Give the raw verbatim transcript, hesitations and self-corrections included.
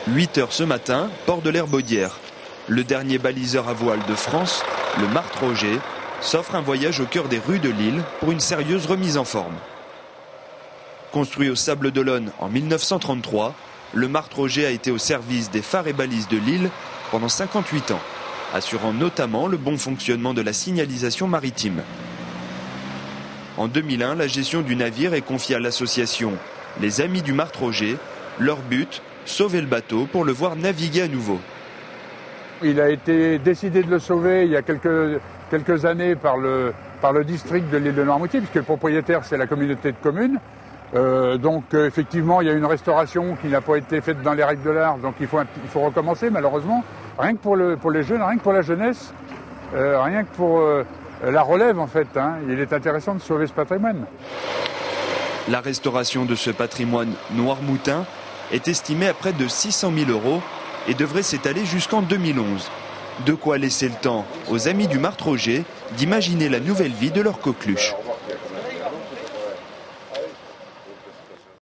huit heures ce matin, port de l'Herbaudière. Le dernier baliseur à voile de France, le Marthe Roger, s'offre un voyage au cœur des rues de Lille pour une sérieuse remise en forme. Construit au Sable d'Olonne en mille neuf cent trente-trois, le Marthe Roger a été au service des phares et balises de Lille pendant cinquante-huit ans, assurant notamment le bon fonctionnement de la signalisation maritime. En deux mille un, la gestion du navire est confiée à l'association Les Amis du Marthe Roger. Leur but, sauver le bateau pour le voir naviguer à nouveau. Il a été décidé de le sauver il y a quelques, quelques années par le, par le district de l'île de Noirmoutier, puisque le propriétaire c'est la communauté de communes. Euh, donc euh, effectivement il y a une restauration qui n'a pas été faite dans les règles de l'art, donc il faut, un, il faut recommencer malheureusement. Rien que pour, le, pour les jeunes, rien que pour la jeunesse, euh, rien que pour euh, la relève en fait, hein, il est intéressant de sauver ce patrimoine. La restauration de ce patrimoine noirmoutin est estimée à près de six cent mille euros et devrait s'étaler jusqu'en deux mille onze. De quoi laisser le temps aux Amis du Marthe Roger d'imaginer la nouvelle vie de leur coqueluche.